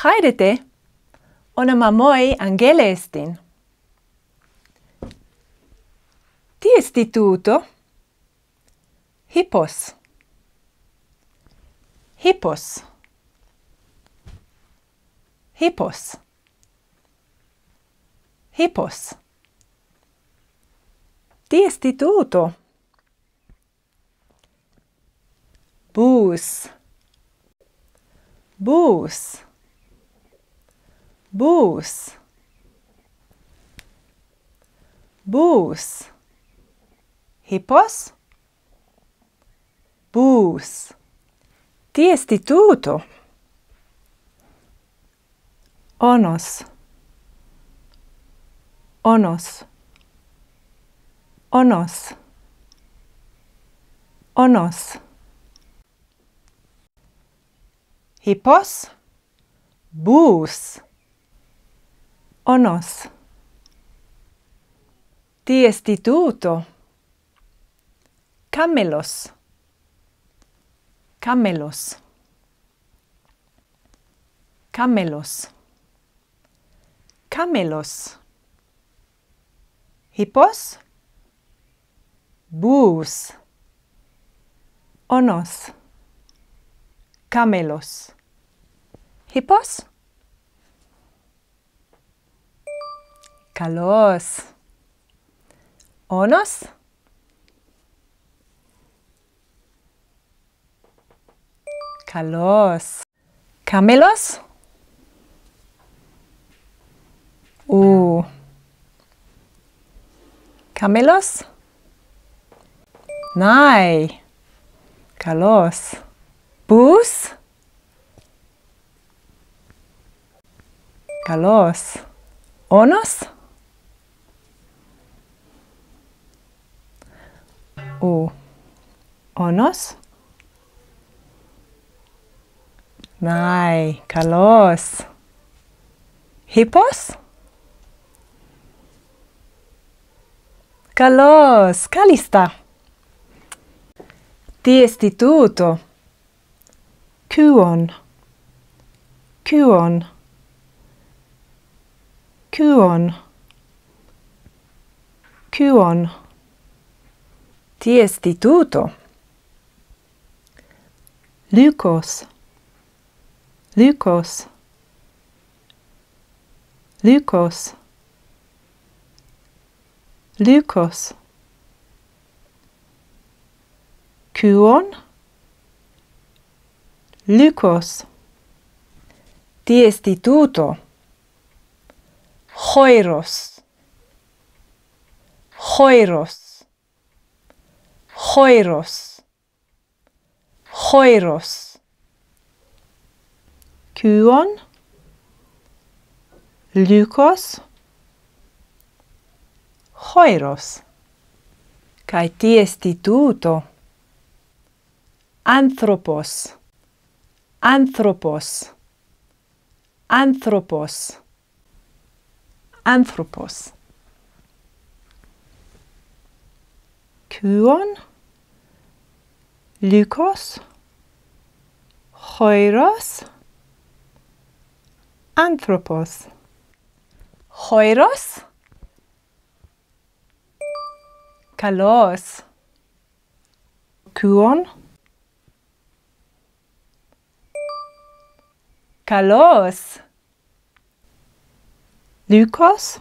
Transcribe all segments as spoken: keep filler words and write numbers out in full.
Χαίρετε, όνομα moi Αγγέλα εστίν. Τι εστί τούτο? Hipos. Hipos. Hipos. Hipos. Τι εστί τούτο? Bus. Bus. Bus. Bus. Hipos. Bus. Τι εστί τούτο? Όνος. Όνος. Όνος. Όνος. Hipos. Bus. Όνος. Τι εστί τούτο? Κάμελος. Κάμελος. Κάμελος. Κάμελος. Hipos. Bus. Όνος. Κάμελος. Hipos. Καλώς. Όνος. Καλώς. Κάμελος. Ου. Κάμελος. Νάι. Καλώς. Bus. Καλώς. Όνος. Ου. Όνος. Νάι. Καλώς. Hipos. Καλώς. Κάλλιστα. Τι εστί τούτο? Kuon. Kuon. Kuon. Kuon. Τι εστί τούτο? Lykos. Lykos. Lykos. Lykos. Kuon. Lykos. Τι εστί τούτο? Χόιρος. Χόιρος. Χόιρος. Χόιρος. Kuon. Lykos. Χόιρος. Καί τι εστί τούτο? Άνθρωπος. Άνθρωπος. Άνθρωπος. Άνθρωπος. Kuon. Lykos. Χόιρος. Άνθρωπος. Χόιρος. Καλώς. Kuon. Καλώς. Lykos.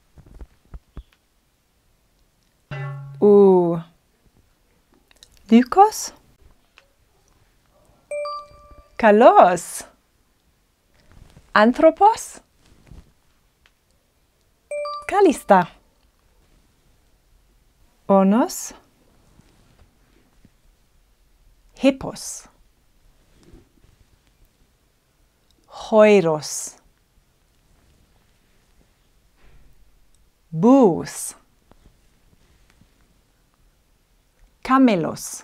Ου. Lykos. Καλώς. Άνθρωπος. Κάλλιστα. Όνος. Hipos. Χόιρος. Bus. Κάμελος.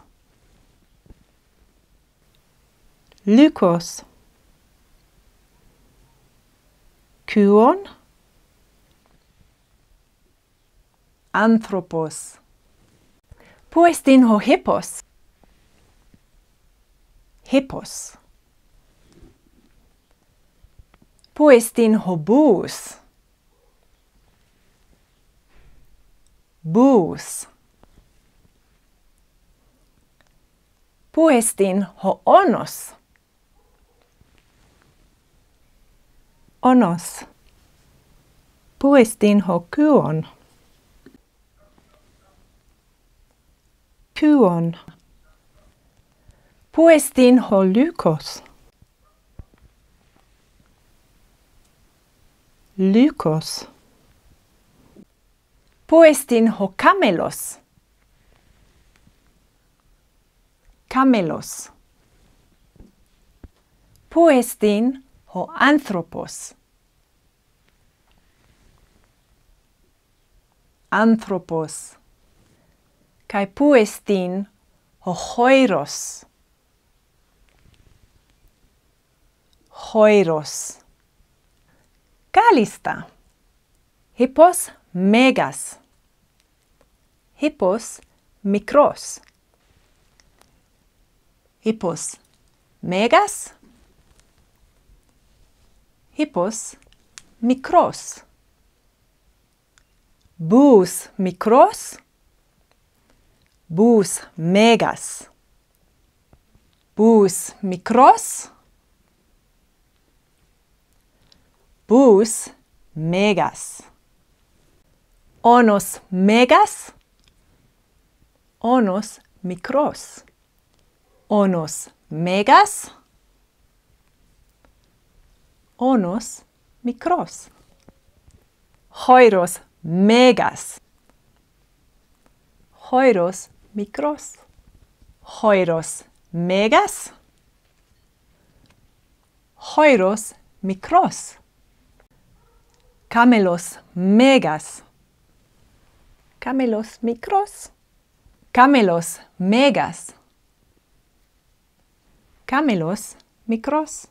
Lykos. Kuon. Άνθρωπος. Πού εστίν ο Hipos? Hipos. Πού εστίν ο μπούς? Μπούς. Πού εστίν ο όνος? Όνος. Πού εστίν ο κούον? Κούον. Πού εστίν ο λύκος? Λύκος. Πού εστίν ο κάμελος? Κάμελος. Πού εστίν ο άνθρωπος? Άνθρωπος. Καί πού εστίν ο χόηρος? Χόηρος. Κάλλιστα. Hippos μέγας. Hippos μικρός. Hippos μέγας. Hippos μικρός. Μπούς μικρός. Μπούς μέγας. Μπούς μικρός. Μπούς μέγας. Όνος μέγας. Όνος μικρός. Όνος μέγας. Όνος μικρός. Χόηρος μέγας. Χόηρος μικρός. Χόηρος μέγας. Χόηρος μικρός. Κάμελος μέγας. Κάμελος μικρός. Κάμελος μέγας. Κάμελος μικρός.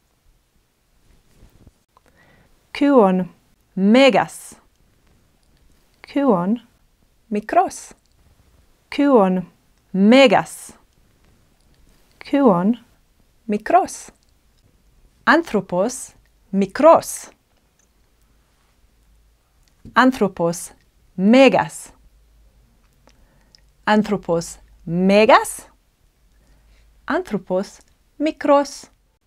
Κούον μέγας. Κούον μικρός. Κούον μέγας. Κούον μικρός. Άνθρωπος μικρός. Άνθρωπος μέγας. Άνθρωπος μέγας. Άνθρωπος μικρός.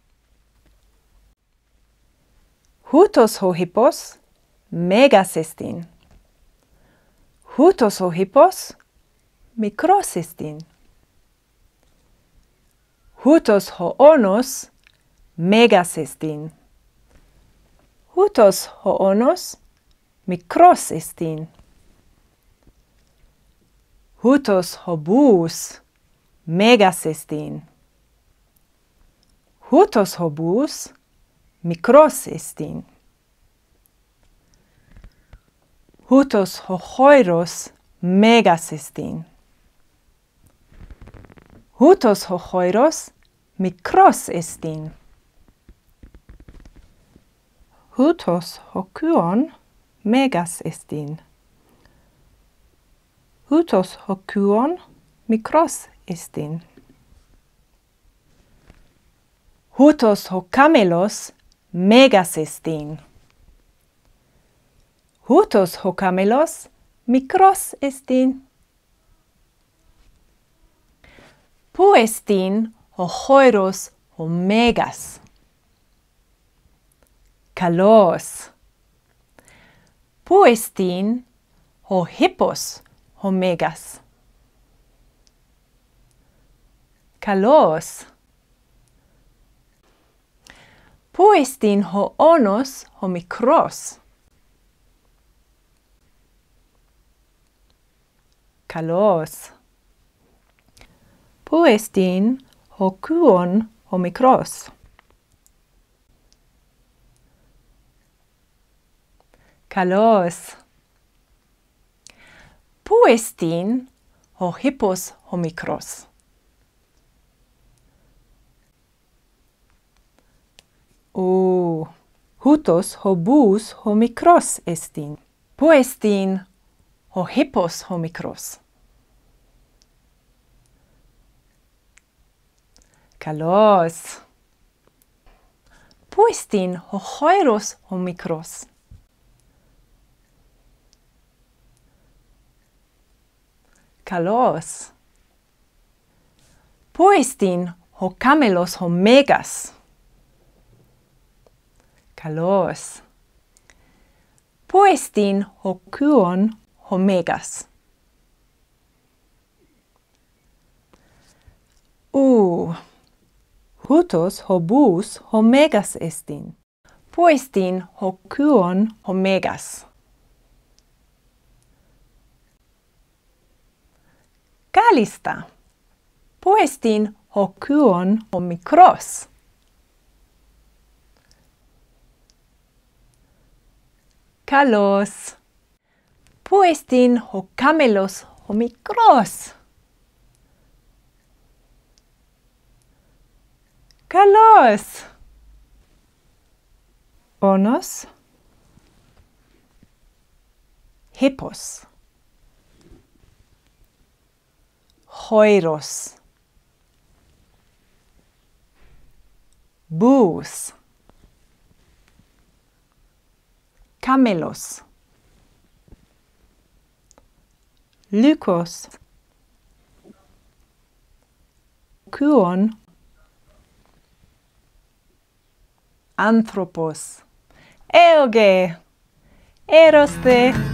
Ούτως ο hippos μέγας εστίν. Ούτως ο hippos μικρός εστίν. Ούτως ο όνος μέγας εστίν. Ούτως ο όνος μικρός εστίν. Ούτως ο μπούς μέγας εστίν. Ούτως ο μπούς μικρός εστίν. Ούτως ο χόηρος μέγας εστίν. Ούτως ο χόηρος μικρός εστίν. Ούτως ο κούον μέγας εστίν. Ούτως ο κούον μικρός εστίν. Ούτως ο κάμελος μέγας εστίν. Ούτως ο κάμελος μικρός εστίν. Πού εστίν ο χόηρος ο μέγας? Καλώς. Πού εστίν ο hippos ο μέγας? Καλώς. Πού εστίν ο όνος ο μικρός? Καλώς. Πού εστίν ο κούον ο μικρός? Καλώς. Πού εστίν ο hippos ο μικρός? Ου, ούτως ο μπούς ο μικρός εστίν. Πού εστίν ο hippos ο μικρός? Καλώς. Πού εστίν ο χόηρος ο μικρός? Καλώς. Πού εστίν ο κάμελος ο μέγας? Καλώς. Πού εστίν ο κούον ο μέγας? Ου. Ούτως ο μπούς ο μέγας εστίν. Πού εστίν ο κούον ο μέγας? Κάλλιστα. Πού εστίν ο κούον ο μικρός? Καλώς. Πού εστίν ο κάμελος ο μικρός? Καλώς. Όνος. Hippos. Χόηρος. Μπούς. Κάμελος. Λύκος. Κούον. Άνθρωπος. Έωγε. Έρωστε.